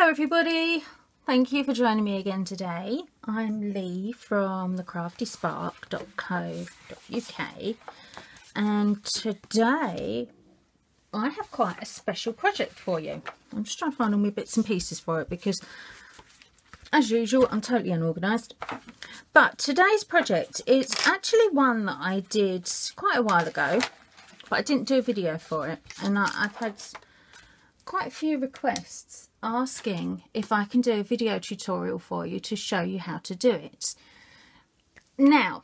Hello everybody, thank you for joining me again today. I'm Lee from thecraftyspark.co.uk and today I have quite a special project for you. I'm just trying to find all my bits and pieces for it because as usual I'm totally unorganised. But today's project is actually one that I did quite a while ago, but I didn't do a video for it, and I've had quite a few requests asking if I can do a video tutorial for you to show you how to do it. Now,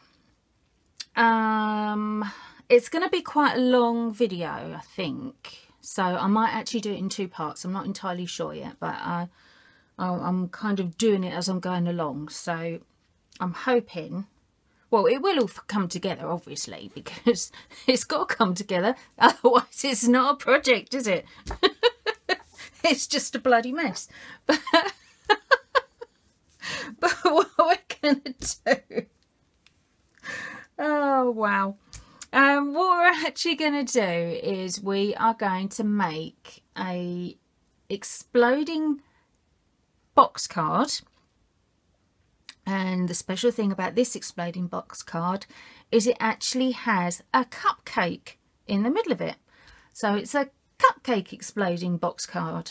it's going to be quite a long video, I think, so I might actually do it in two parts. I'm not entirely sure yet, but I'm kind of doing it as I'm going along, so I'm hoping, well, it will all come together obviously, because it's got to come together, otherwise it's not a project, is it? It's just a bloody mess. But what we're going to do... Oh, wow. What we're actually going to do is we are going to make a exploding box card. And the special thing about this exploding box card is it actually has a cupcake in the middle of it. So it's a cupcake exploding box card,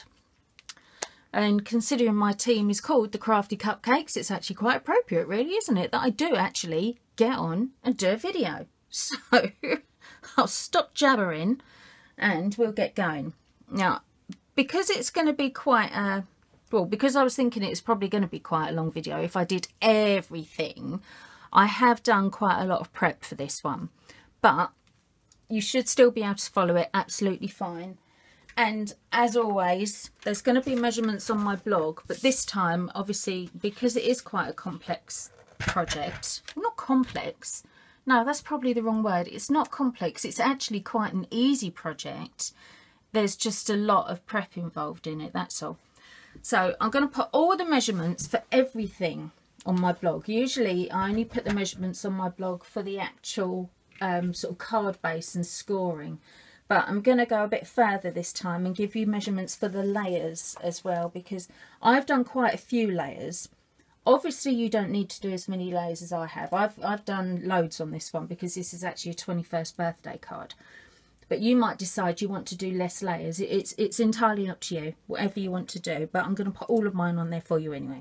and considering my team is called the Crafty Cupcakes, it's actually quite appropriate, really, isn't it, that I do actually get on and do a video. So I'll stop jabbering and we'll get going. Now, because it's going to be quite a, well, because I was thinking it's probably going to be quite a long video if I did everything, I have done quite a lot of prep for this one, but you should still be able to follow it absolutely fine. And as always, there's going to be measurements on my blog, but this time, obviously, because it is quite a complex project, well, not complex, no, that's probably the wrong word. It's not complex, it's actually quite an easy project. There's just a lot of prep involved in it, that's all. So I'm going to put all the measurements for everything on my blog. Usually I only put the measurements on my blog for the actual sort of card base and scoring, but I'm going to go a bit further this time and give you measurements for the layers as well, because I've done quite a few layers. Obviously you don't need to do as many layers as I have. I've done loads on this one because this is actually a 21st birthday card, but you might decide you want to do less layers. It's entirely up to you, whatever you want to do, but I'm going to put all of mine on there for you anyway.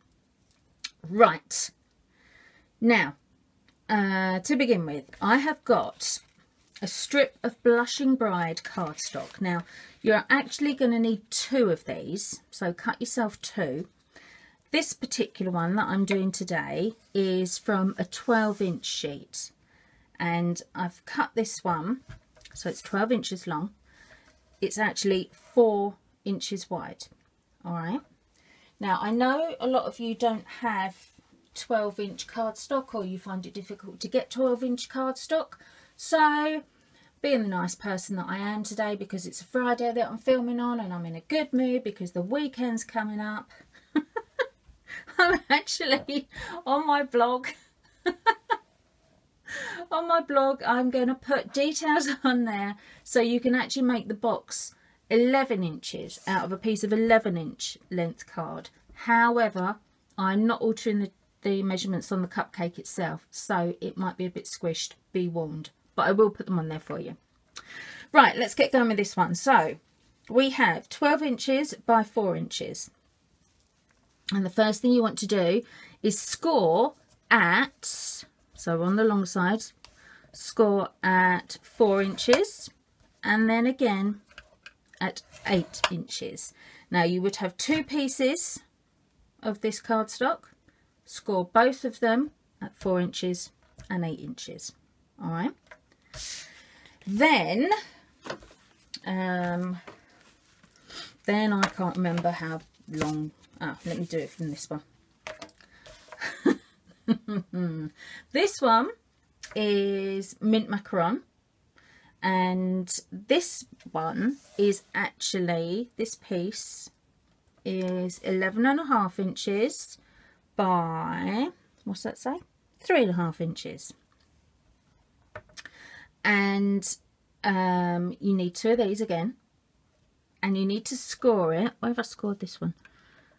Right, now to begin with, I have got a strip of Blushing Bride cardstock. Now, you're actually going to need two of these, so cut yourself two. This particular one that I'm doing today is from a 12-inch sheet, and I've cut this one, so it's 12 inches long. It's actually 4 inches wide. All right. Now, I know a lot of you don't have 12-inch cardstock, or you find it difficult to get 12-inch cardstock, so being the nice person that I am today, because it's a Friday that I'm filming on and I'm in a good mood because the weekend's coming up, I'm actually on my blog I'm going to put details on there so you can actually make the box 11 inches out of a piece of 11-inch length card. However, I'm not altering the measurements on the cupcake itself, so it might be a bit squished, be warned, but I will put them on there for you. Right, let's get going with this one. So we have 12 inches by 4 inches, and the first thing you want to do is score at, so on the long side, score at 4 inches, and then again at 8 inches. Now you would have two pieces of this cardstock. Score both of them at 4 inches and 8 inches. All right. Then I can't remember how long. Let me do it from this one. This one is mint macaron, and this one is actually, this piece is 11.5 inches by, what's that say, 3.5 inches. And you need two of these again, and you need to score it. Where have I scored this one?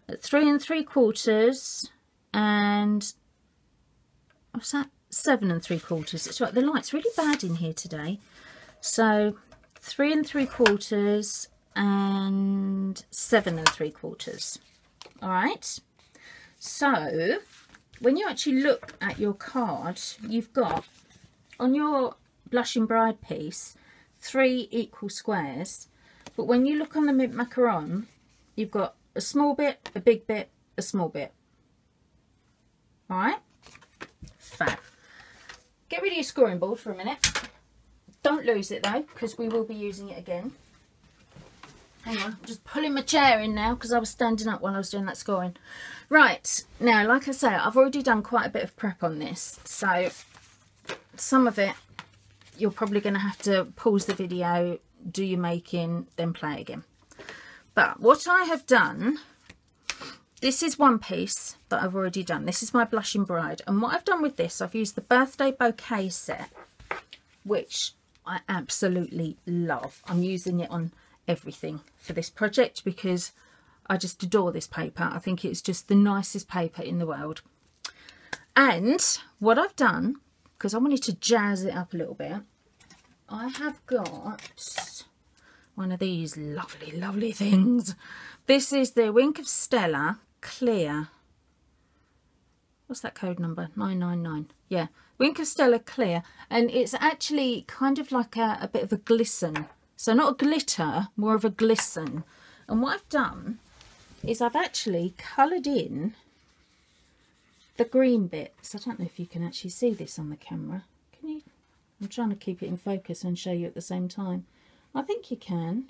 at 3 3/4 and what's that, 7 3/4. It's right, the light's really bad in here today. So 3 3/4 and 7 3/4. All right, so when you actually look at your card, you've got on your Blushing Bride piece 3 equal squares, but when you look on the mint macaron, you've got a small bit, a big bit, a small bit. All right, fab. Get rid of your scoring board for a minute. Don't lose it though, because we will be using it again. Hang on, I'm just pulling my chair in now because I was standing up while I was doing that scoring. Right, now, like I say, I've already done quite a bit of prep on this, so some of it you're probably going to have to pause the video, do your making, then play again. But what I have done, this is one piece that I've already done. This is my Blushing Bride, and what I've done with this, I've used the birthday bouquet set, which I absolutely love. I'm using it on everything for this project because I just adore this paper. I think it's just the nicest paper in the world. And what I've done, because I wanted to jazz it up a little bit, I have got one of these lovely things. This is the Wink of Stella Clear. What's that code number? 999. Yeah, Wink of Stella Clear, and it's actually kind of like a bit of a glisten. So not a glitter, more of a glisten. And what I've done is I've actually coloured in the green bits. I don't know if you can actually see this on the camera. Can you? I'm trying to keep it in focus and show you at the same time. I think you can.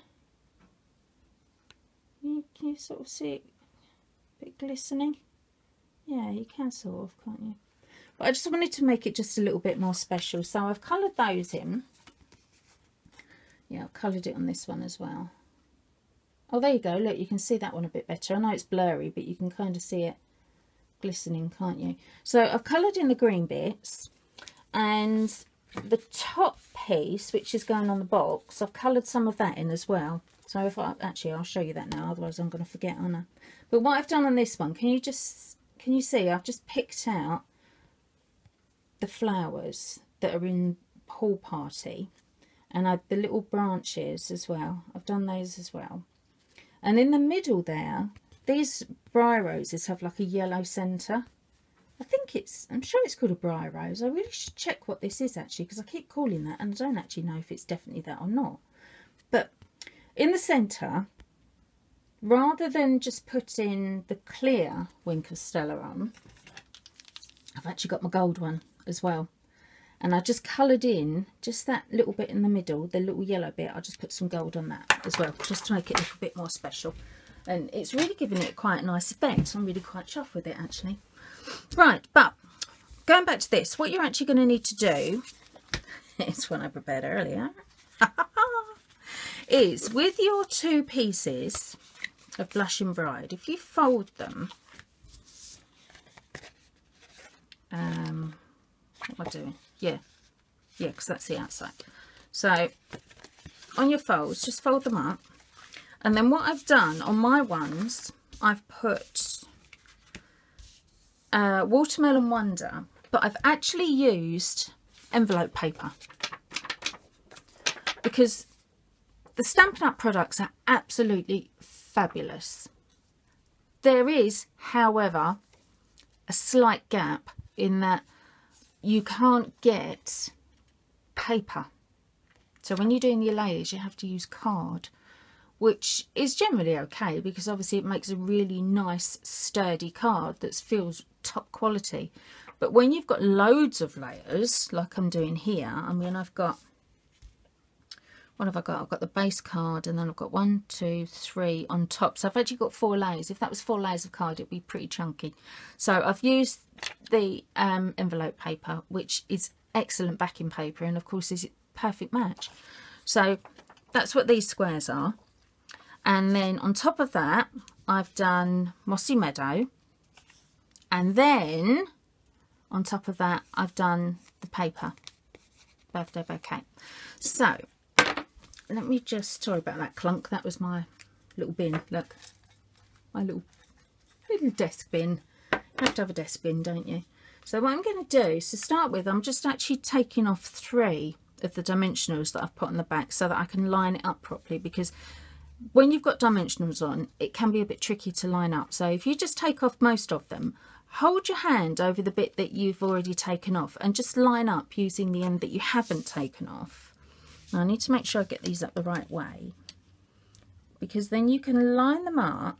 Can you sort of see it a bit glistening? Yeah, you can sort of, can't you? But I just wanted to make it just a little bit more special. So I've coloured those in. Yeah, I've coloured it on this one as well. Oh, there you go. Look, you can see that one a bit better. I know it's blurry, but you can kind of see it glistening, can't you? So I've coloured in the green bits, and the top piece, which is going on the box, I've coloured some of that in as well. So if I actually, I'll show you that now, otherwise I'm going to forget, aren't I? But what I've done on this one, can you see? I've just picked out the flowers that are in Pool Party, and the little branches as well. I've done those as well. And in the middle there, these briar roses have like a yellow centre. I'm sure it's called a briar rose. I really should check what this is actually, because I keep calling that and I don't actually know if it's definitely that or not. But in the centre, rather than just putting the clear Wink of Stella on, I've actually got my gold one as well. And I just coloured in just that little bit in the middle, the little yellow bit. I'll just put some gold on that as well, just to make it look a bit more special. And it's really giving it quite a nice effect. I'm really quite chuffed with it actually. Right, but going back to this, what you're actually going to need to do, it's one I prepared earlier, is with your two pieces of Blushing Bride, if you fold them, what am I doing? Yeah, because that's the outside. So on your folds, just fold them up. And then what I've done on my ones, I've put Watermelon Wonder, but I've actually used envelope paper because the Stampin' Up products are absolutely fabulous. There is, however, a slight gap in that you can't get paper. So when you're doing your layers, you have to use card, which is generally okay because obviously it makes a really nice sturdy card that feels top quality. But when you've got loads of layers like I'm doing here, I mean, I've got, what have I got? I've got the base card, and then I've got 1, 2, 3 on top. So I've actually got 4 layers. If that was 4 layers of card, it'd be pretty chunky. So I've used the envelope paper, which is excellent backing paper, and of course is a perfect match. So that's what these squares are. And then on top of that, I've done Mossy Meadow, and then on top of that, I've done the paper birthday bouquet. So let me just, sorry about that clunk, that was my little bin, look, my little little desk bin. You have to have a desk bin, don't you? So what I'm going to do is, to start with, I'm just actually taking off 3 of the dimensionals that I've put on the back so that I can line it up properly, because when you've got dimensionals on, it can be a bit tricky to line up. So if you just take off most of them, hold your hand over the bit that you've already taken off and just line up using the end that you haven't taken off. Now I need to make sure I get these up the right way, because then you can line them up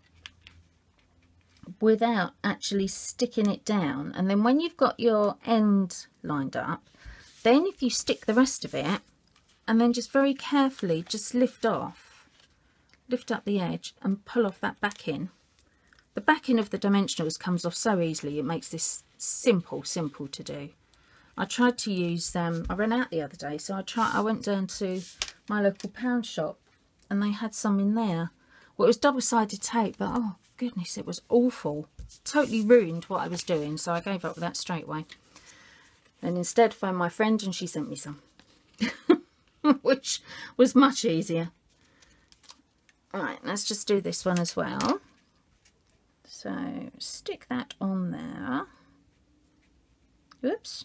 without actually sticking it down. And then when you've got your end lined up, then if you stick the rest of it and then just very carefully just lift up the edge and pull off that backing. The backing of the dimensionals comes off so easily, it makes this simple to do. I tried to use them, I ran out the other day, so I went down to my local pound shop and they had some in there. Well, it was double-sided tape, but oh goodness, it was awful. Totally ruined what I was doing, so I gave up with that straight away. And instead phoned my friend and she sent me some, which was much easier. Right, let's just do this one as well. So stick that on there. Oops.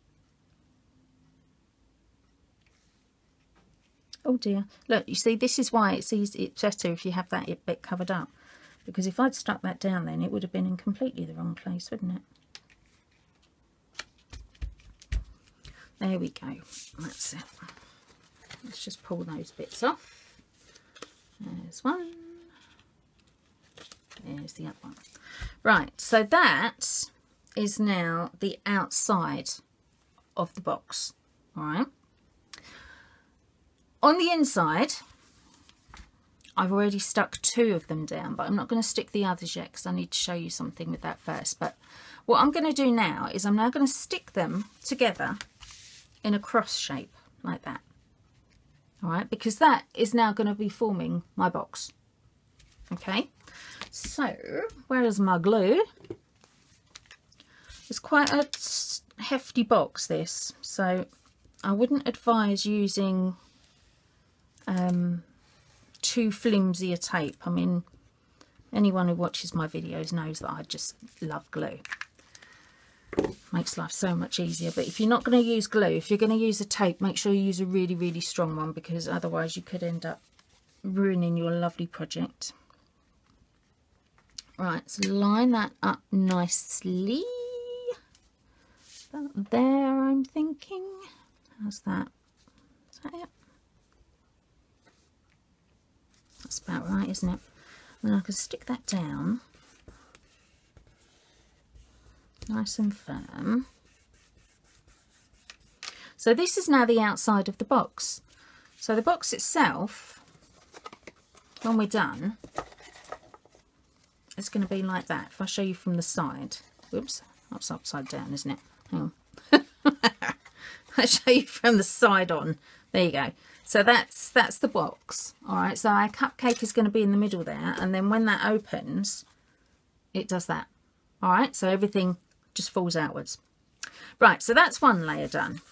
Oh dear. Look, you see, this is why it's better if you have that bit covered up. Because if I'd stuck that down then, it would have been in completely the wrong place, wouldn't it? There we go. That's it. Let's just pull those bits off. There's one. There's the other one. Right, so that is now the outside of the box. All right. On the inside, I've already stuck 2 of them down, but I'm not going to stick the others yet because I need to show you something with that first. But what I'm going to do now is I'm now going to stick them together in a cross shape like that. All right, because that is now going to be forming my box. Okay, so where is my glue? It's quite a hefty box, this, so I wouldn't advise using too flimsy a tape. I mean, anyone who watches my videos knows that I just love glue. Makes life so much easier. But if you're not going to use glue, if you're going to use a tape, make sure you use a really strong one, because otherwise you could end up ruining your lovely project. Right, so line that up nicely. About there, I'm thinking. How's that? Is that it? That's about right, isn't it? And I can stick that down nice and firm. So this is now the outside of the box. So the box itself, when we're done, it's going to be like that. If I show you from the side, whoops, that's upside down, isn't it? Hang on. I'll show you from the side on. There you go. So that's the box. All right, so our cupcake is going to be in the middle there, and then when that opens, it does that. All right, so everything just falls outwards. Right, so that's one layer done.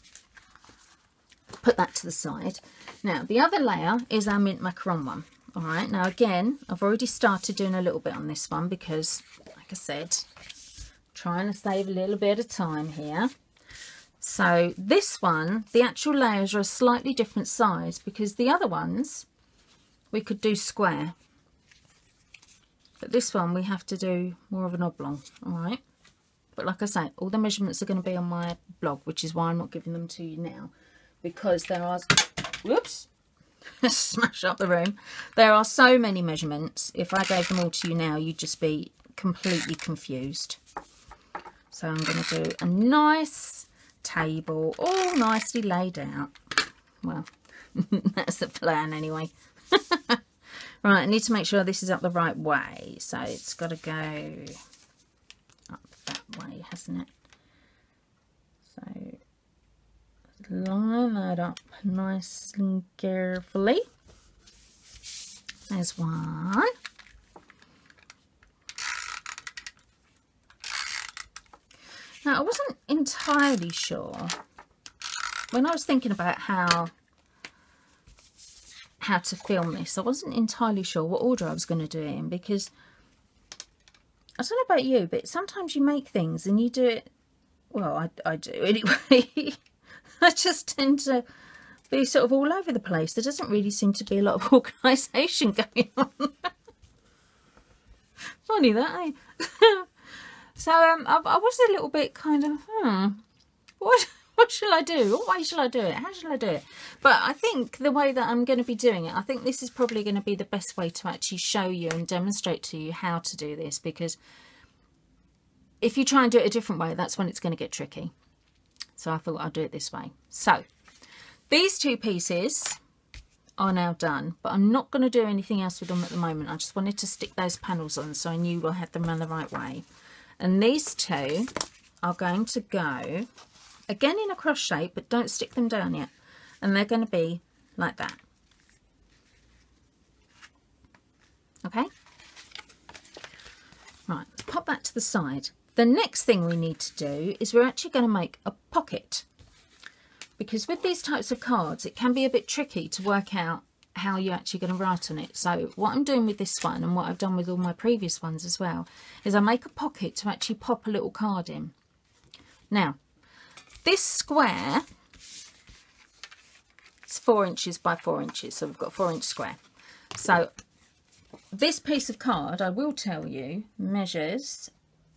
Put that to the side. Now the other layer is our mint macaron one. All right, now again, I've already started doing a little bit on this one because, like I said, trying to save a little bit of time here. So this one, the actual layers are a slightly different size, because the other ones we could do square, but this one we have to do more of an oblong. All right, but like I say, all the measurements are going to be on my blog, which is why I'm not giving them to you now, because there are, whoops, smash up the room, there are so many measurements. If I gave them all to you now, you'd just be completely confused. So I'm going to do a nice table, all nicely laid out. Well, that's the plan anyway. Right, I need to make sure this is up the right way, so it's got to go up that way, hasn't it? So line that up nice and carefully. There's one. Now, I wasn't entirely sure when I was thinking about how to film this. I wasn't entirely sure what order I was going to do it in, because I don't know about you, but sometimes you make things and you do it, well, I do anyway. I just tend to be sort of all over the place. There doesn't really seem to be a lot of organisation going on. Funny that, eh? So I was a little bit kind of, what shall I do? What way shall I do it? How shall I do it? But I think the way that I'm going to be doing it, I think this is probably going to be the best way to actually show you and demonstrate to you how to do this, because if you try and do it a different way, that's when it's going to get tricky. So I thought I'd do it this way. So these two pieces are now done, but I'm not going to do anything else with them at the moment. I just wanted to stick those panels on so I knew I had them run the right way. And these two are going to go again in a cross shape, but don't stick them down yet. And they're going to be like that. Okay? Right, pop that to the side. The next thing we need to do is we're actually going to make a pocket. Because with these types of cards, it can be a bit tricky to work out how you're actually going to write on it. So what I'm doing with this one, and what I've done with all my previous ones as well, is I make a pocket to actually pop a little card in. Now, this square is 4 inches by 4 inches, so we've got a 4-inch square. So this piece of card, I will tell you, measures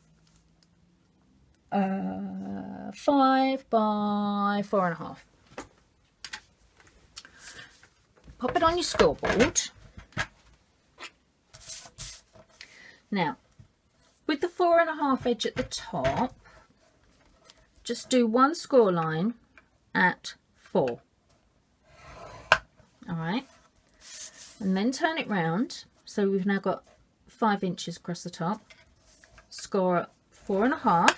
5 by 4.5. Pop it on your scoreboard. Now, with the 4.5 edge at the top, just do one score line at 4. All right, and then turn it round. So we've now got 5 inches across the top. Score at 4.5.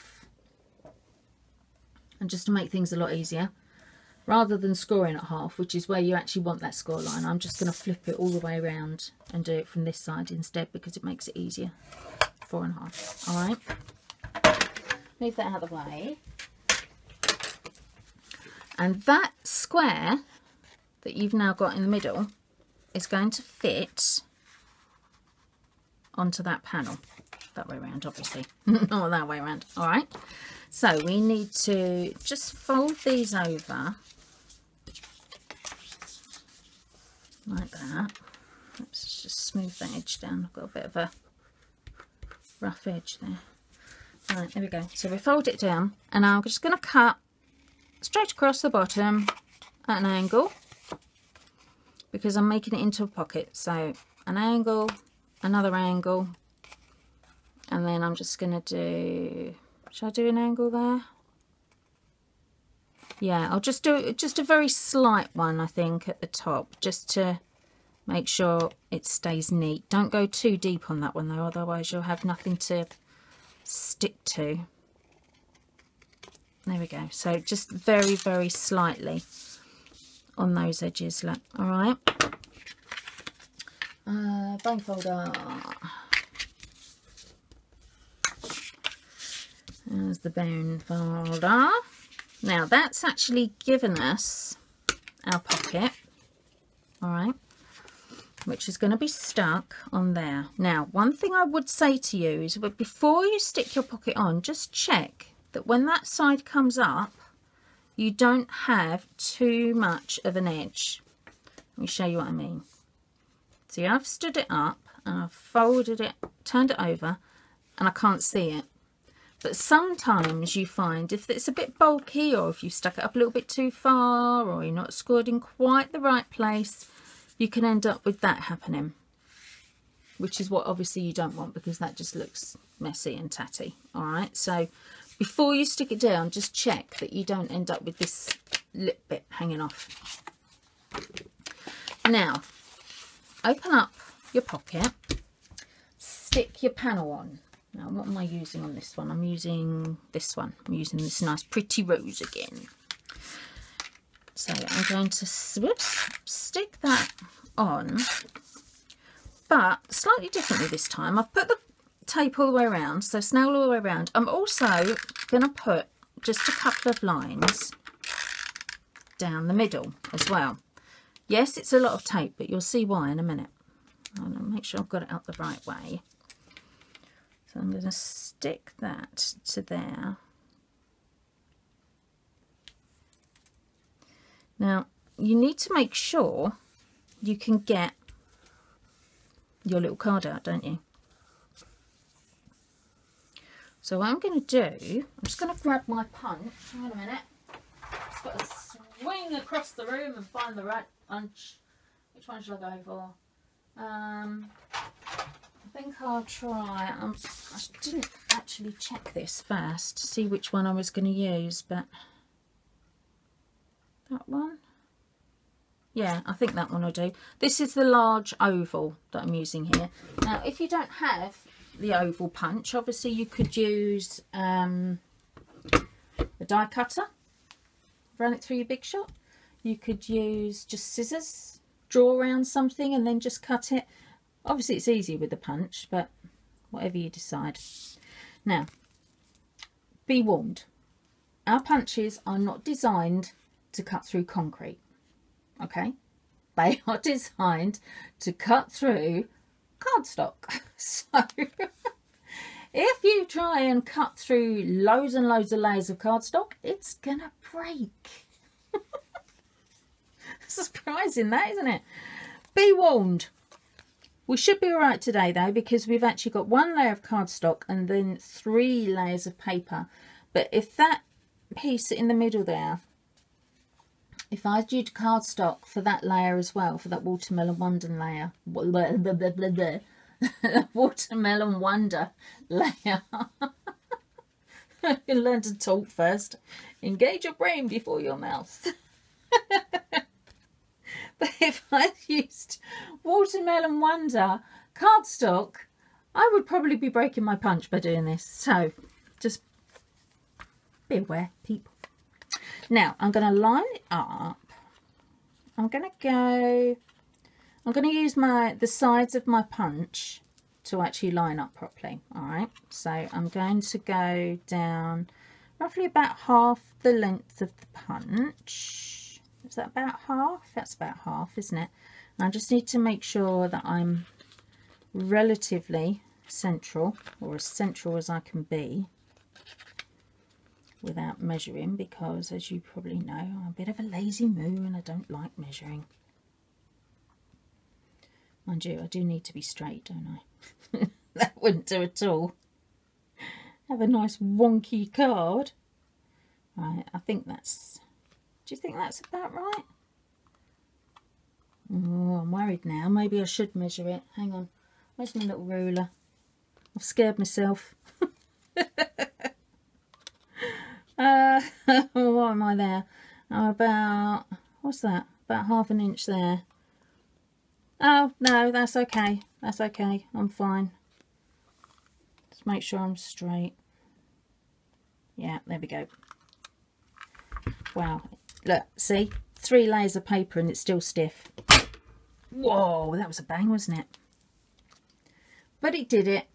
And just to make things a lot easier, rather than scoring at half, which is where you actually want that score line, I'm just going to flip it all the way around and do it from this side instead, because it makes it easier. 4.5. All right, move that out of the way. And that square that you've now got in the middle is going to fit onto that panel. That way around, obviously. Not that way around. All right. So we need to just fold these over like that. Let's just smooth that edge down. I've got a bit of a rough edge there. Right, there we go. So we fold it down, and I'm just going to cut straight across the bottom at an angle, because I'm making it into a pocket. So an angle, another angle, and then I'm just going to do... Should I do an angle there? Yeah, I'll just do just a very slight one, I think, at the top, just to make sure it stays neat. Don't go too deep on that one, though, otherwise you'll have nothing to stick to. There we go. So just very, very slightly on those edges. Look. All right. Bone folder. There's the bone folder. Now that's actually given us our pocket, all right, which is going to be stuck on there. Now, one thing I would say to you is that before you stick your pocket on, just check that when that side comes up, you don't have too much of an edge. Let me show you what I mean. See, I've stood it up and I've folded it, turned it over, and I can't see it. But sometimes you find if it's a bit bulky, or if you stuck it up a little bit too far, or you're not scored in quite the right place, you can end up with that happening, which is what obviously you don't want, because that just looks messy and tatty. All right, so before you stick it down, just check that you don't end up with this lip bit hanging off. Now, open up your pocket, stick your panel on. Now, what am I using on this one? I'm using this one. I'm using this nice pretty rose again. So I'm going to stick that on, but slightly differently this time. I've put the tape all the way around, so snail all the way around. I'm also going to put just a couple of lines down the middle as well. Yes, it's a lot of tape, but you'll see why in a minute. I'll make sure I've got it out the right way. So I'm going to stick that to there. Now, you need to make sure you can get your little card out, don't you? So what I'm going to do, I'm just going to grab my punch. Hang on a minute. Just got to swing across the room and find the right punch. Which one should I go for? I think I'll try. I didn't actually check this first to see which one I was going to use, but that one? Yeah, I think that one will do. This is the large oval that I'm using here. Now, if you don't have the oval punch, obviously you could use a die cutter, run it through your Big Shot. You could use just scissors, draw around something and then just cut it. Obviously it's easier with the punch, but whatever you decide. Now, be warned, our punches are not designed to cut through concrete, okay? They are designed to cut through cardstock. So if you try and cut through loads and loads of layers of cardstock, it's gonna break. Surprising that, isn't it? Be warned. We should be all right today though, because we've actually got one layer of cardstock and then 3 layers of paper. But if that piece in the middle there, if I used cardstock for that layer as well, for that Watermelon Wonder layer, Watermelon Wonder layer, you learn to talk first. Engage your brain before your mouth. But if I used Watermelon Wonder cardstock, I would probably be breaking my punch by doing this. So just beware, people. Now I'm going to line it up. I'm going to use the sides of my punch to actually line up properly. All right. So I'm going to go down roughly about half the length of the punch. Is that about half? That's about half, isn't it? And I just need to make sure that I'm relatively central, or as central as I can be, without measuring, because as you probably know, I'm a bit of a lazy moo and I don't like measuring. Mind you, I do need to be straight, don't I? That wouldn't do at all. Have a nice wonky card. Right, I think that's... Do you think that's about right? Oh, I'm worried now. Maybe I should measure it. Hang on. Where's my little ruler? I've scared myself. What am I there? Oh, about... What's that? About ½ an inch there. Oh, no, that's okay. That's okay. I'm fine. Just make sure I'm straight. Yeah, there we go. Wow. Look, see? 3 layers of paper and it's still stiff. Whoa, that was a bang, wasn't it? But it did it.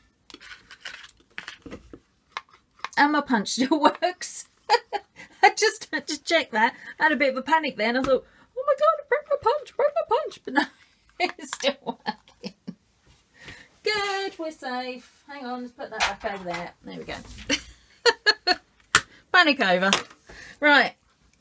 And my punch still works. I just had to check that. I had a bit of a panic then. I thought, oh my God, break my punch, break my punch. But no, it's still working. Good, we're safe. Hang on, let's put that back over there. There we go. Panic over. Right.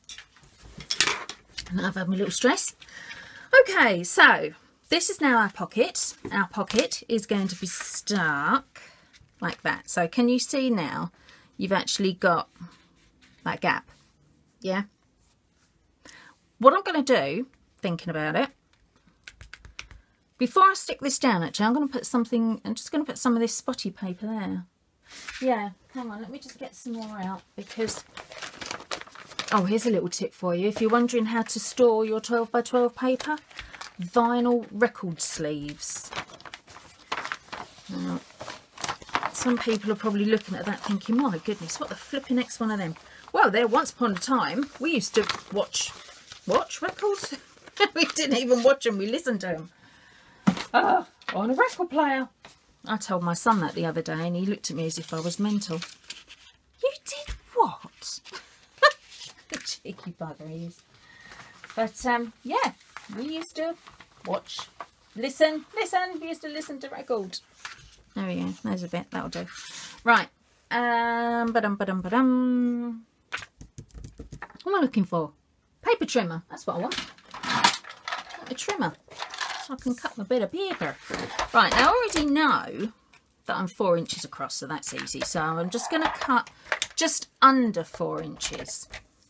I've had my little stress. Okay, so this is now our pocket. Our pocket is going to be stuck like that. So can you see now you've actually got that gap? Yeah. What I'm going to do, thinking about it, before I stick this down, actually, I'm just going to put some of this spotty paper there. Yeah, hang on, let me just get some more out because... Oh, here's a little tip for you. If you're wondering how to store your 12 by 12 paper, vinyl record sleeves. Now, some people are probably looking at that thinking, my goodness, what the flipping next one of them? Well, there once upon a time, we used to watch records. We didn't even watch them, we listened to them. On a record player. I told my son that the other day and he looked at me as if I was mental. You did what? Cheeky bugger he is. But yeah, we used to watch, listen, we used to listen to records. There we go. There's a bit. That'll do. Right. Ba-dum. What am I looking for? Paper trimmer. That's what I want. A trimmer. So I can cut my bit of paper. Right. Now I already know that I'm 4 inches across, so that's easy. So I'm just going to cut just under 4 inches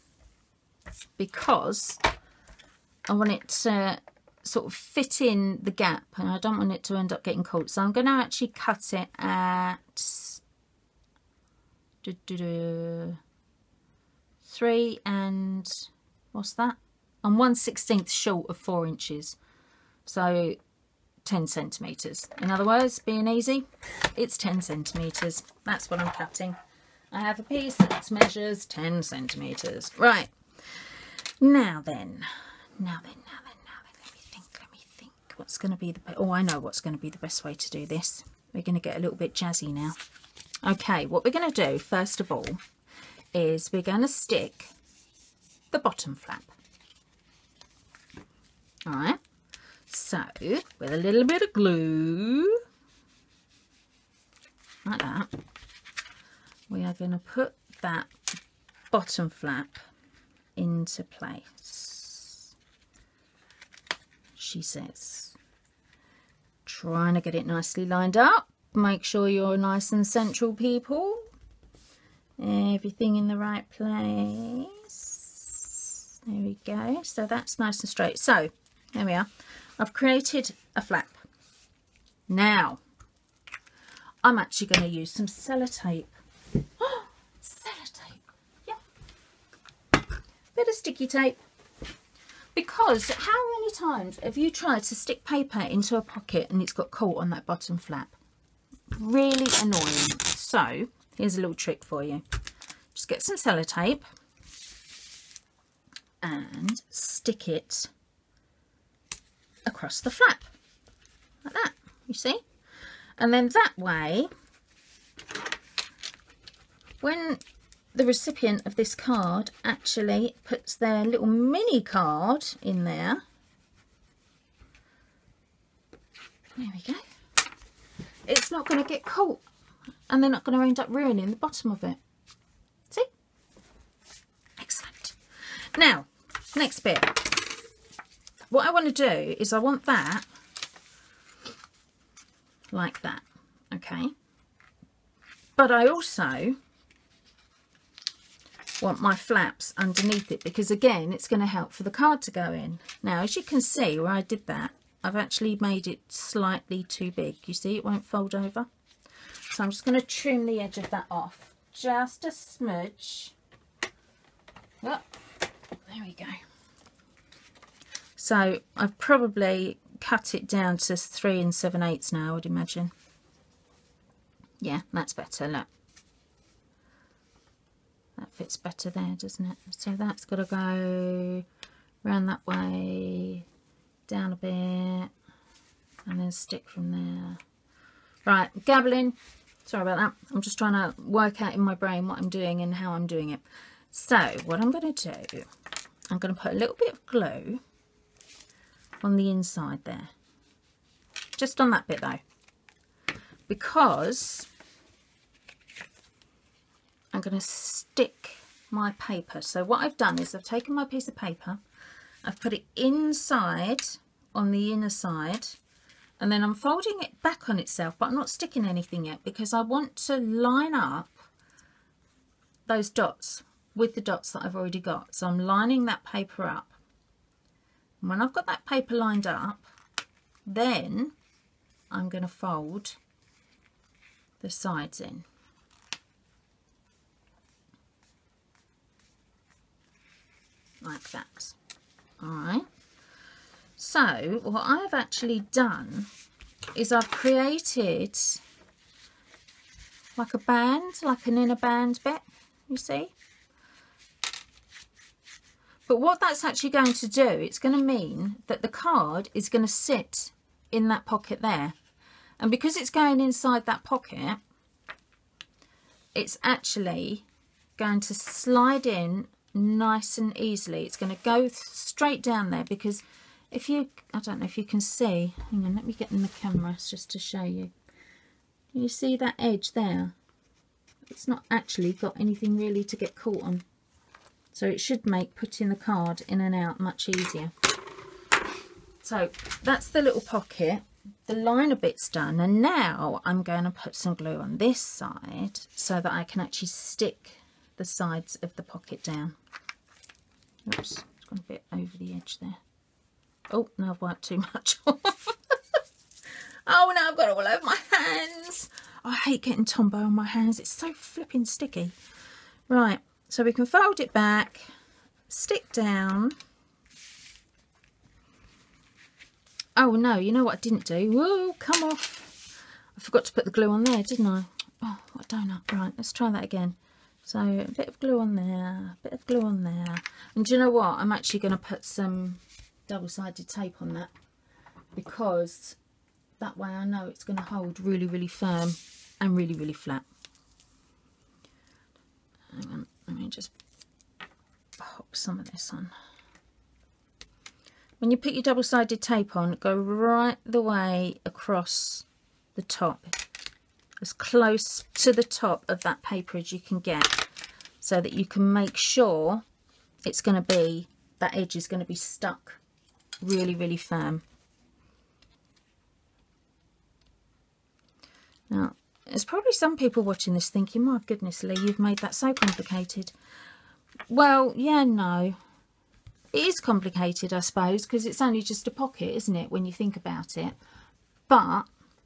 because I want it to sort of fit in the gap and I don't want it to end up getting caught. So I'm going to actually cut it at 3 and what's that? I'm 1/16 short of 4 inches. So 10 centimetres. In other words, being easy, it's 10 centimetres. That's what I'm cutting. I have a piece that measures 10 centimetres. Right. Now then, let me think. What's going to be the... Oh, I know what's going to be the best way to do this. We're going to get a little bit jazzy now. Okay, what we're going to do, first of all, is we're going to stick the bottom flap. All right. So, with a little bit of glue, like that, we are going to put that bottom flap into place. She says, trying to get it nicely lined up. Make sure you're nice and central, people. Everything in the right place. There we go. So that's nice and straight. So, there we are. I've created a flap. Now, I'm actually going to use some sellotape. Oh, sellotape. Yeah. Bit of sticky tape. Because how many times have you tried to stick paper into a pocket and it's got caught on that bottom flap? Really annoying. So, here's a little trick for you. Just get some sellotape and stick it across the flap like that, you see, and then that way when the recipient of this card actually puts their little mini card in there, there we go, it's not going to get caught and they're not going to end up ruining the bottom of it. See? Excellent. Now, next bit. What I want to do is I want that like that, okay? But I also want my flaps underneath it because, again, it's going to help for the card to go in. Now, as you can see where I did that, I've actually made it slightly too big. You see, it won't fold over. So I'm just going to trim the edge of that off just a smidge. Oh, there we go. So I've probably cut it down to 3 7/8 now, I would imagine. Yeah, that's better, look. That fits better there, doesn't it? So that's got to go round that way, down a bit, and then stick from there. Right, gabbling. Sorry about that. I'm just trying to work out in my brain what I'm doing and how I'm doing it. So what I'm going to do, I'm going to put a little bit of glue on the inside there, just on that bit though, because I'm going to stick my paper. So what I've done is I've taken my piece of paper, I've put it inside on the inner side, and then I'm folding it back on itself, but I'm not sticking anything yet because I want to line up those dots with the dots that I've already got. So I'm lining that paper up. And when I've got that paper lined up, then I'm going to fold the sides in. Like that. Alright. So what I've actually done is I've created like a band, like an inner band bit, you see? But what that's actually going to do, it's going to mean that the card is going to sit in that pocket there. And because it's going inside that pocket, it's actually going to slide in nice and easily. It's going to go straight down there because if you, I don't know if you can see, hang on, let me get in the camera just to show you. You see that edge there? It's not actually got anything really to get caught on. So it should make putting the card in and out much easier. So that's the little pocket. The liner bit's done, and now I'm going to put some glue on this side so that I can actually stick the sides of the pocket down. Oops, it's gone a bit over the edge there. Oh, now I've wiped too much off. Oh, now I've got it all over my hands. I hate getting Tombow on my hands. It's so flipping sticky. Right, so we can fold it back, stick down. Oh no, you know what I didn't do? Whoa, come off. I forgot to put the glue on there, didn't I? Oh, what a donut. Right, let's try that again. So a bit of glue on there, a bit of glue on there. And do you know what? I'm actually going to put some double-sided tape on that, because that way I know it's going to hold really, really firm and really, really flat. Hang on, let me just pop some of this on. When you put your double-sided tape on, go right the way across the top, as close to the top of that paper as you can get, so that you can make sure it's going to be, that edge is going to be stuck really, really firm. Now, there's probably some people watching this thinking, my goodness, Lee, you've made that so complicated. Well, yeah, no. It is complicated, I suppose, because it's only just a pocket, isn't it, when you think about it? But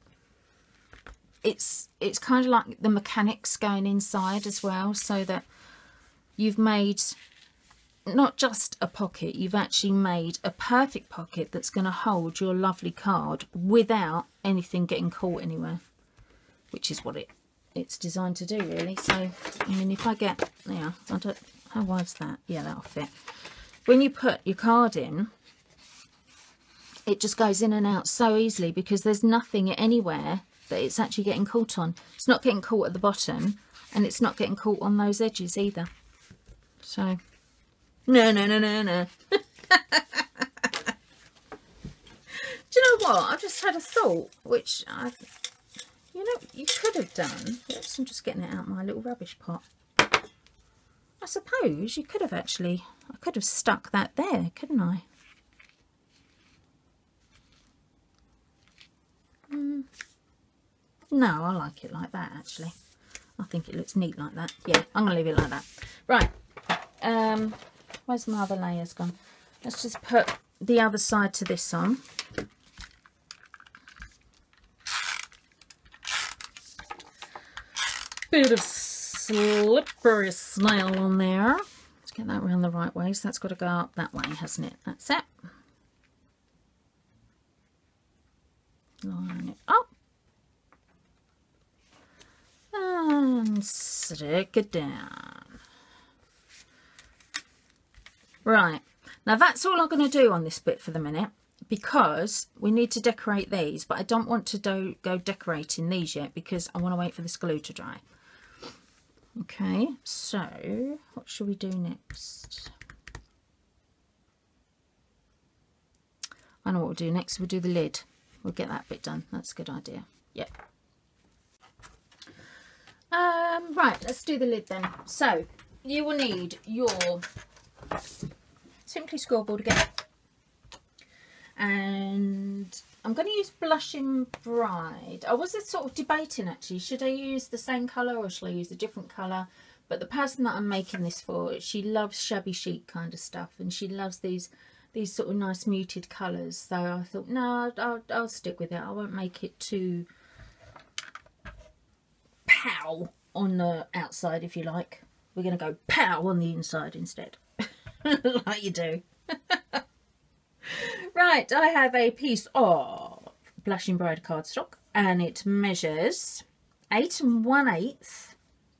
it's kind of like the mechanics going inside as well, so that you've made not just a pocket, you've actually made a perfect pocket that's going to hold your lovely card without anything getting caught anywhere, which is what it's designed to do, really. So, I mean, if I get, yeah, I don't, how wide's that? Yeah, that'll fit. When you put your card in, it just goes in and out so easily, because there's nothing anywhere that it's actually getting caught on. It's not getting caught at the bottom, and it's not getting caught on those edges either. So, no. Do you know what? I've just had a thought, which you know, you could have done. Oops, I'm just getting it out of my little rubbish pot. I suppose you could have actually, I could have stuck that there, couldn't I? No, I like it like that, actually. I think it looks neat like that. Yeah, I'm going to leave it like that. Right. Where's my other layers gone? Let's just put the other side to this on. Bit of slippery snail on there. Let's get that around the right way. So that's got to go up that way, hasn't it? That's it. Line it up. And stick it down. Right. Now that's all I'm going to do on this bit for the minute, because we need to decorate these, but I don't want to go decorating these yet, because I want to wait for this glue to dry. Okay, so what should we do next? I know what we'll do next. We'll do the lid. We'll get that bit done. That's a good idea. Yep. Right, let's do the lid then. So you will need your Simply Scoreboard again, and I'm going to use Blushing Bride. I was sort of debating, actually, should I use the same colour or should I use a different colour? But the person that I'm making this for, she loves shabby chic kind of stuff, and she loves these sort of nice muted colours. So I thought, no, I'll stick with it. I won't make it too pow on the outside, if you like. We're going to go pow on the inside instead, like you do. Right, I have a piece of Blushing Bride cardstock, and it measures 8 1/8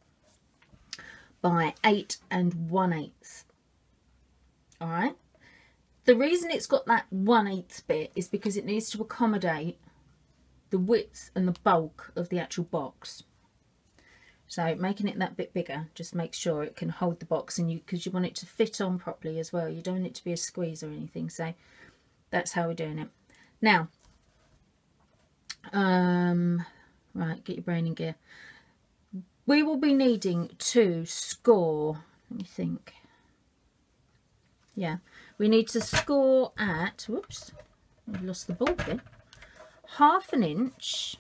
by 8 1/8. All right. The reason it's got that 1/8 bit is because it needs to accommodate the width and the bulk of the actual box. So making it that bit bigger just makes sure it can hold the box, and because you want it to fit on properly as well. You don't want it to be a squeeze or anything. So that's how we're doing it. Now, Right, get your brain in gear. We will be needing to score, let me think. Yeah, we need to score at, whoops, I've lost the ball again, 1/2 inch.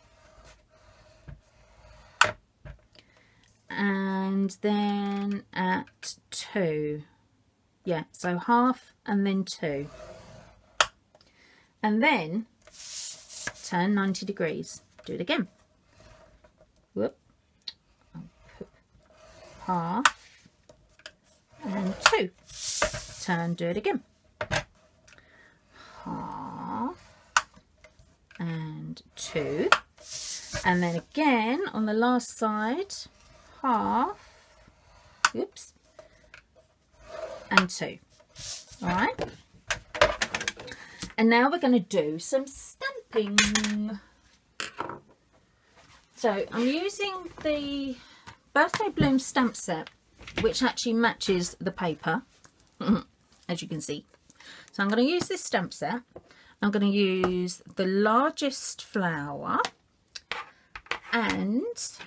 And then at 2. Yeah, so 1/2 and then 2. And then turn 90 degrees. Do it again. Whoop. I'll put 1/2 and 2. Turn, do it again. 1/2 and 2. And then again on the last side, 1/2, oops, and 2. All right. And now we're going to do some stamping. So I'm using the Birthday Bloom stamp set, which actually matches the paper, as you can see. So I'm going to use this stamp set. I'm going to use the largest flower and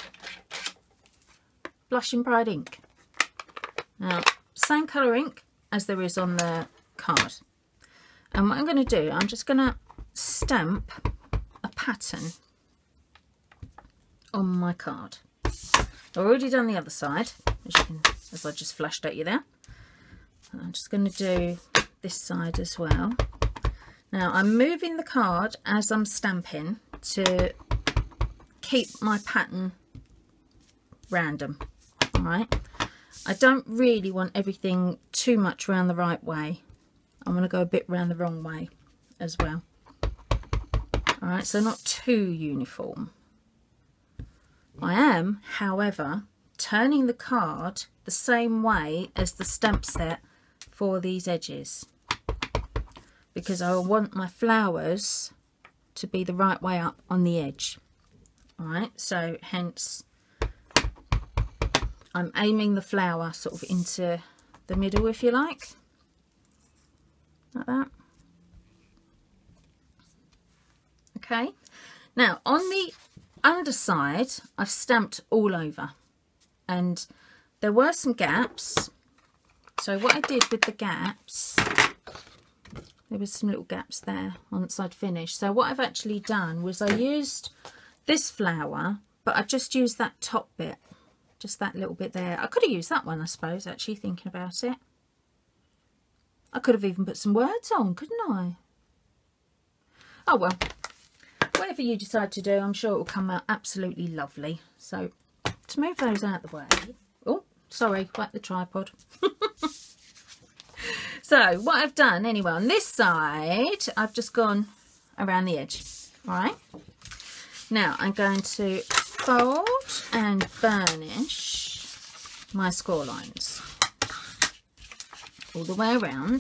Blushing Pride ink. Now, same colour ink as there is on the card. And what I'm going to do, I'm just going to stamp a pattern on my card. I've already done the other side, as I just flashed at you there. And I'm just going to do this side as well. Now, I'm moving the card as I'm stamping to keep my pattern random. All right. I don't really want everything too much round the right way. I'm going to go a bit round the wrong way as well. All right, so not too uniform. I am, however, turning the card the same way as the stamp set for these edges, because I want my flowers to be the right way up on the edge. All right, so hence I'm aiming the flower sort of into the middle, if you like that. Okay, now on the underside I've stamped all over, and there were some gaps. So what I did with the gaps, there was some little gaps there once I'd finished. So what I've actually done was I used this flower, but I just used that top bit, just that little bit there. I could have used that one, I suppose, actually thinking about it. I could have even put some words on, couldn't I? Oh well, whatever you decide to do, I'm sure it will come out absolutely lovely. So to move those out of the way, oh sorry, whack the tripod. So what I've done anyway, on this side I've just gone around the edge. All right, now I'm going to fold and burnish my score lines all the way around.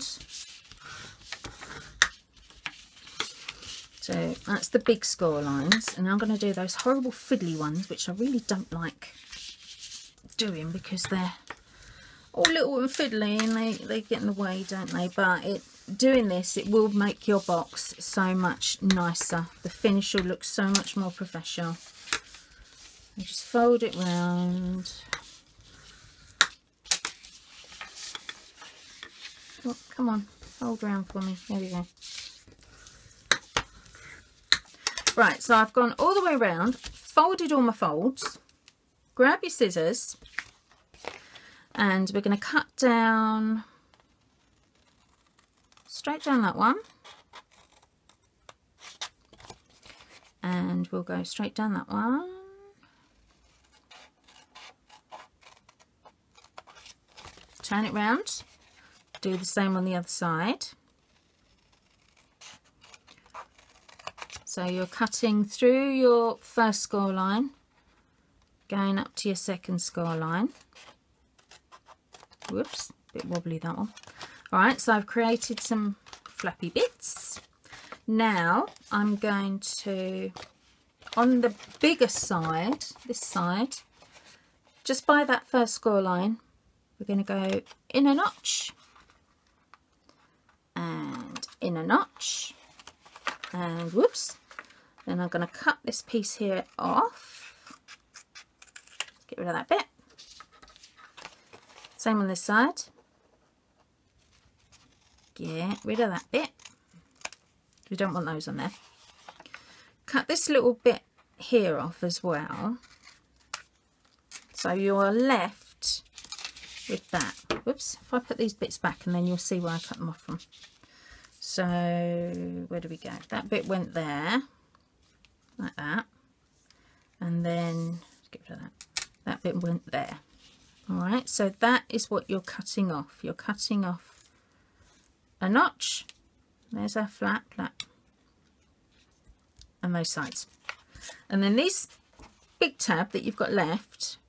So that's the big score lines, and I'm going to do those horrible fiddly ones, which I really don't like doing because they're all little and fiddly and they get in the way, don't they? But doing this, it will make your box so much nicer. The finish will look so much more professional. You just fold it round. Oh, come on, fold round for me. There we go. Right, so I've gone all the way around, folded all my folds. Grab your scissors, and we're going to cut down, straight down that one. And we'll go straight down that one. Turn it round. Do the same on the other side. So you're cutting through your first score line, going up to your second score line. Whoops, a bit wobbly that one. All right, so I've created some flappy bits. Now I'm going to, on the bigger side, this side, just by that first score line, we're going to go in a notch and in a notch, and whoops, Then I'm going to cut this piece here off. Get rid of that bit. Same on this side. Get rid of that bit. We don't want those on there. Cut this little bit here off as well. So you're left with that. Whoops, if I put these bits back and then you'll see where I cut them off from. So where do we go? That bit went there, like that. And then, let's get rid of that bit went there. Alright, so that is what you're cutting off. You're cutting off a notch. There's our flap, and those sides. And then this big tab that you've got left,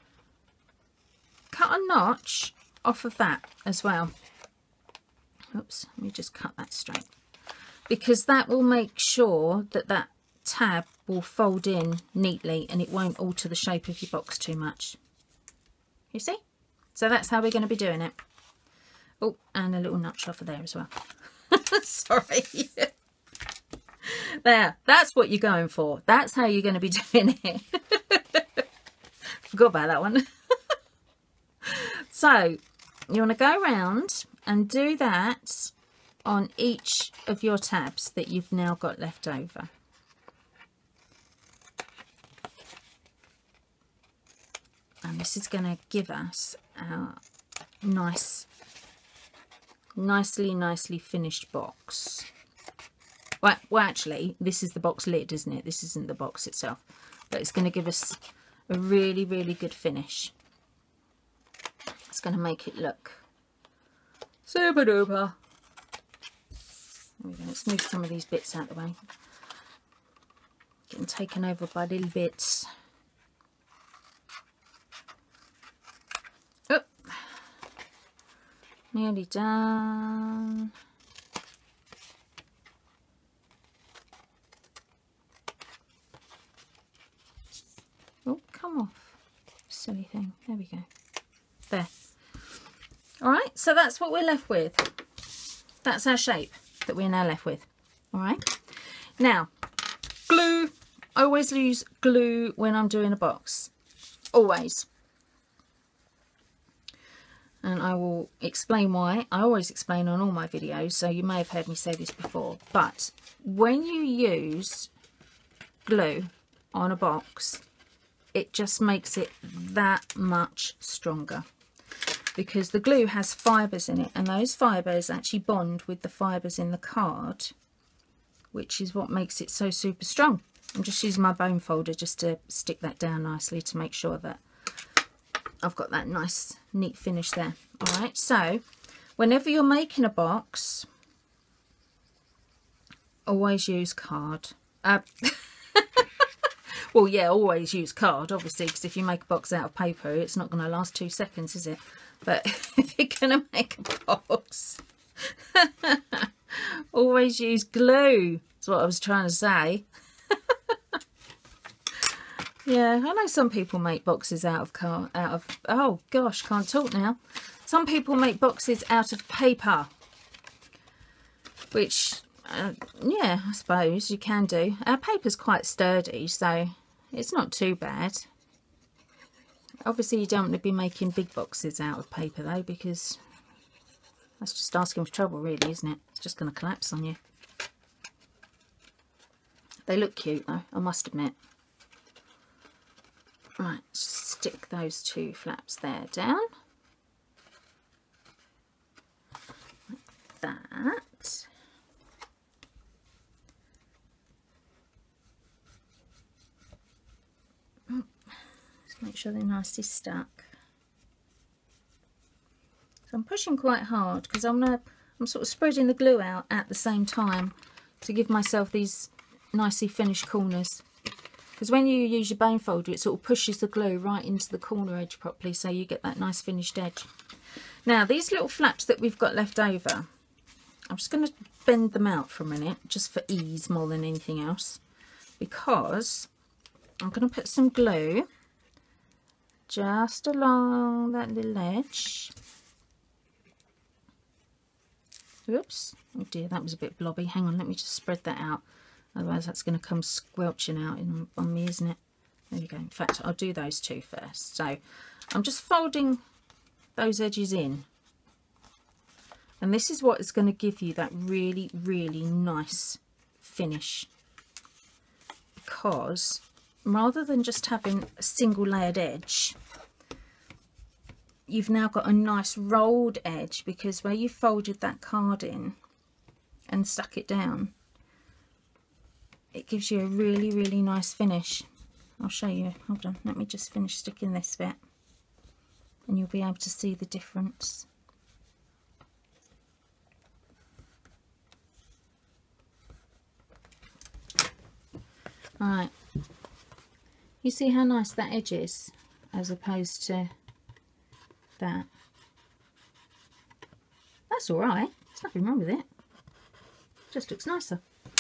cut a notch off of that as well. Oops, let me just cut that straight. Because that will make sure that that tab will fold in neatly and it won't alter the shape of your box too much. You see? So that's how we're going to be doing it. Oh, and a little notch off of there as well. Sorry. There, that's what you're going for. That's how you're going to be doing it. Forgot about that one. So you want to go around and do that on each of your tabs that you've now got left over. And this is going to give us our nicely finished box. Well, actually, this is the box lid, isn't it? This isn't the box itself. But it's going to give us a really good finish. It's going to make it look super duper. There we go. Let's move some of these bits out of the way. Getting taken over by little bits. Oh, nearly done. Oh, come off, silly thing. There we go. There. All right, so that's what we're left with. That's our shape that we're now left with. All right. Now, glue. I always use glue when I'm doing a box. Always. And I will explain why. I always explain on all my videos, so you may have heard me say this before. But when you use glue on a box, it just makes it that much stronger. Because the glue has fibres in it, and those fibres actually bond with the fibres in the card, which is what makes it so super strong. I'm just using my bone folder just to stick that down nicely to make sure that I've got that nice neat finish there. All right, so whenever you're making a box, always use card. Well, yeah, always use card, obviously, because if you make a box out of paper, it's not going to last 2 seconds, is it? But if you're going to make a box, always use glue. That's what I was trying to say. Yeah, I know some people make boxes out of oh gosh, can't talk now. Some people make boxes out of paper, which yeah, I suppose you can do. Our paper's quite sturdy, so it's not too bad. Obviously you don't want to be making big boxes out of paper though, because that's just asking for trouble really, isn't it? It's just going to collapse on you. They look cute though, I must admit. Right, stick those 2 flaps there down. Like that. Just make sure they're nicely stuck. So I'm pushing quite hard because I'm sort of spreading the glue out at the same time to give myself these nicely finished corners. Because when you use your bone folder, it sort of pushes the glue right into the corner edge properly, so you get that nice finished edge. Now, these little flaps that we've got left over, I'm just going to bend them out for a minute, just for ease more than anything else, because I'm going to put some glue just along that little edge. Oops, oh dear, that was a bit blobby. Hang on, let me just spread that out Otherwise that's going to come squelching out on me, isn't it? There we go. In fact, I'll do those two first. So I'm just folding those edges in. And this is what is going to give you that really, really nice finish. Because rather than just having a single layered edge, you've now got a nice rolled edge, because where you folded that card in and stuck it down, it gives you a really, really nice finish. I'll show you. Hold on, let me just finish sticking this bit and you'll be able to see the difference. Right, you see how nice that edge is as opposed to that. That's all right, there's nothing wrong with it, just looks nicer.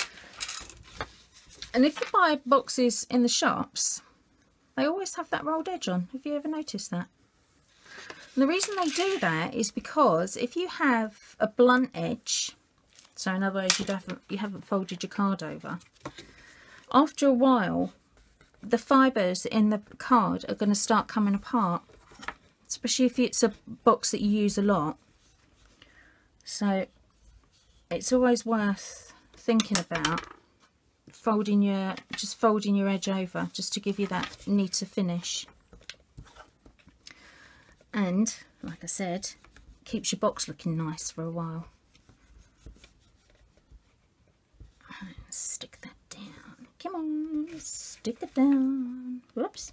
And if you buy boxes in the shops, they always have that rolled edge on. Have you ever noticed that? And the reason they do that is because if you have a blunt edge, so in other words you haven't folded your card over, after a while the fibres in the card are going to start coming apart, especially if it's a box that you use a lot. So it's always worth thinking about folding your edge over, just to give you that neater finish. And like I said, keeps your box looking nice for a while. Stick that down. Come on, stick it down. Whoops.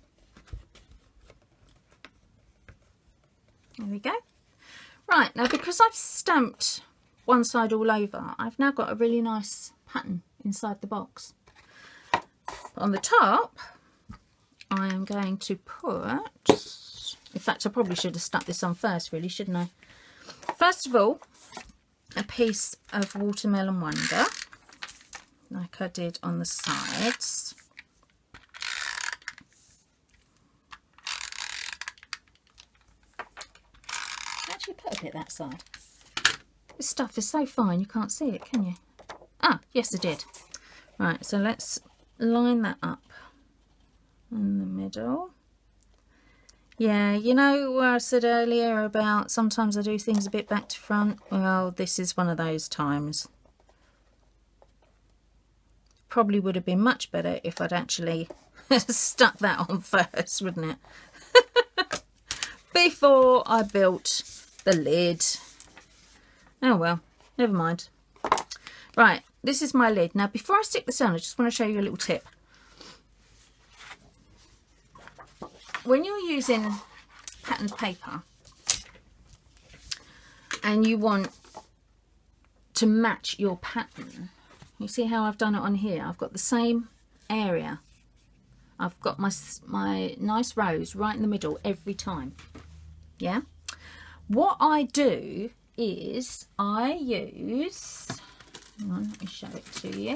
There we go. Right, now because I've stamped one side all over, I've now got a really nice pattern inside the box. On the top, I am going to put, in fact I probably should have stuck this on first really, shouldn't I? First of all, a piece of Watermelon Wonder, like I did on the sides. Actually put a bit that side. This stuff is so fine you can't see it, can you? Ah, yes I did. Right, so let's line that up in the middle. Yeah, you know what I said earlier about sometimes I do things a bit back to front? Well, this is one of those times. Probably would have been much better if I'd actually stuck that on first, wouldn't it? Before I built the lid. Oh well, never mind. Right, this is my lid. Now before I stick this on, I just want to show you a little tip. When you're using patterned paper and you want to match your pattern, you see how I've done it on here? I've got the same area. I've got my nice rows right in the middle every time. Yeah? What I do is I use, hang on, let me show it to you.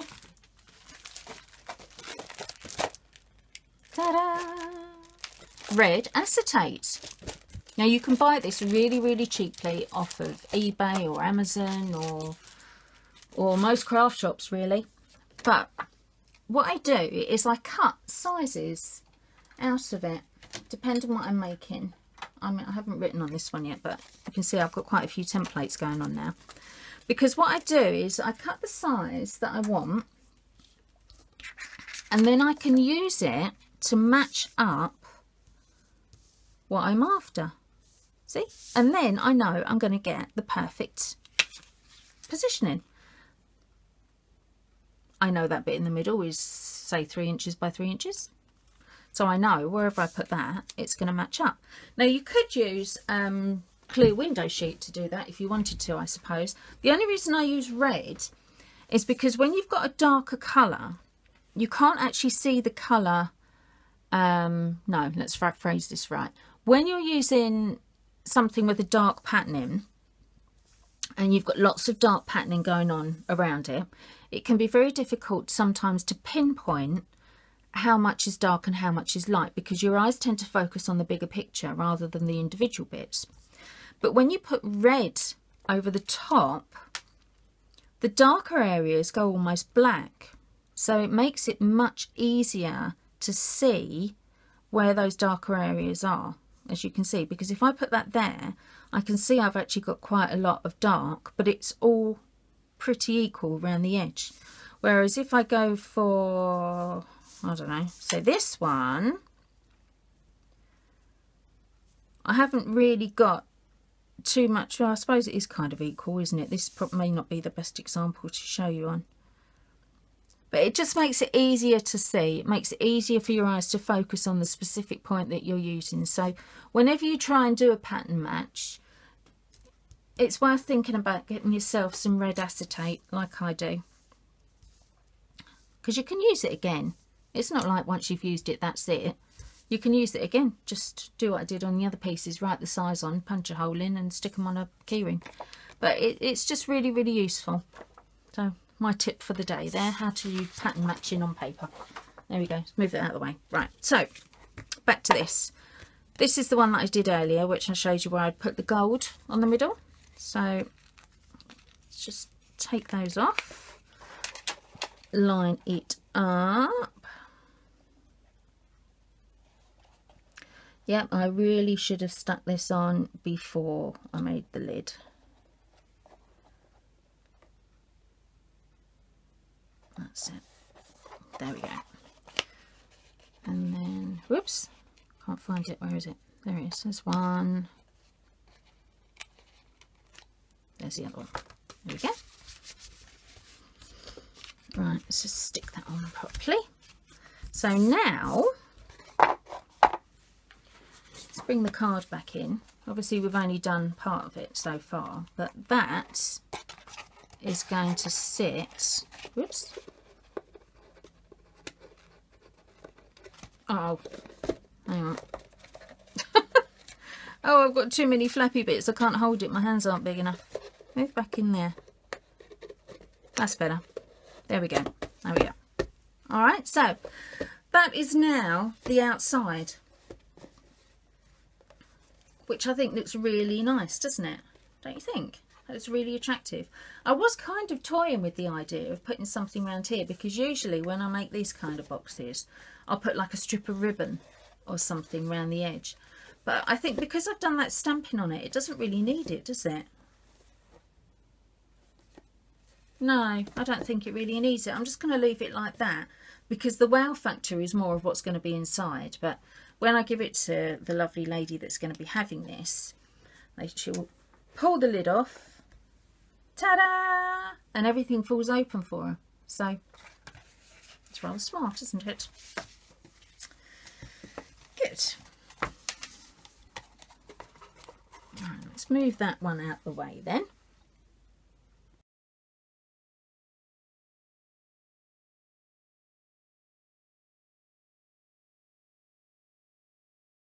Ta-da! Red acetate. Now you can buy this really, really cheaply off of eBay or Amazon or most craft shops really. But what I do is I cut sizes out of it, depending on what I'm making. I mean, I haven't written on this one yet, but you can see I've got quite a few templates going on now. Because what I do is I cut the size that I want, and then I can use it to match up what I'm after. See? And then I know I'm going to get the perfect positioning. I know that bit in the middle is, say, 3 inches by 3 inches. So I know wherever I put that, it's going to match up. Now you could use clear window sheet to do that if you wanted to, I suppose. The only reason I use red is because when you've got a darker colour, you can't actually see the colour. No, let's phrase this right. When you're using something with a dark patterning and you've got lots of dark patterning going on around it, it can be very difficult sometimes to pinpoint how much is dark and how much is light, because your eyes tend to focus on the bigger picture rather than the individual bits. But when you put red over the top, the darker areas go almost black. So it makes it much easier to see where those darker areas are, as you can see, because if I put that there, I can see I've actually got quite a lot of dark, but it's all pretty equal around the edge. Whereas if I go for, I don't know, say this one, I haven't really got too much. Well, I suppose it is kind of equal, isn't it? This may not be the best example to show you on. But it just makes it easier to see. It makes it easier for your eyes to focus on the specific point that you're using. So whenever you try and do a pattern match, it's worth thinking about getting yourself some red acetate like I do. Because you can use it again. It's not like once you've used it, that's it. You can use it again. Just do what I did on the other pieces. Write the size on, punch a hole in and stick them on a keyring. But it's just really, really useful. So my tip for the day there, how to use pattern matching on paper. There we go. Let's move it out of the way. Right, so back to this. This is the one that I did earlier, which I showed you where I'd put the gold on the middle. So let's just take those off. Line it up. Yep, I really should have stuck this on before I made the lid. That's it. There we go. And then, whoops, can't find it. Where is it? There it is. There's one. There's the other one. There we go. Right, let's just stick that on properly. So now, let's bring the card back in. Obviously, we've only done part of it so far, but that is going to sit. Whoops. Oh, hang on. Oh, I've got too many flappy bits. I can't hold it. My hands aren't big enough. Move back in there. That's better. There we go. There we go. All right, so that is now the outside, which I think looks really nice, doesn't it? Don't you think? It's really attractive. I was kind of toying with the idea of putting something around here, because usually when I make these kind of boxes, I'll put like a strip of ribbon or something around the edge. But I think because I've done that stamping on it, it doesn't really need it, does it? No, I don't think it really needs it. I'm just going to leave it like that, because the wow factor is more of what's going to be inside. But when I give it to the lovely lady that's going to be having this, she'll pull the lid off, ta-da, and everything falls open for her. So it's rather smart, isn't it? Good. Right, let's move that one out the way then.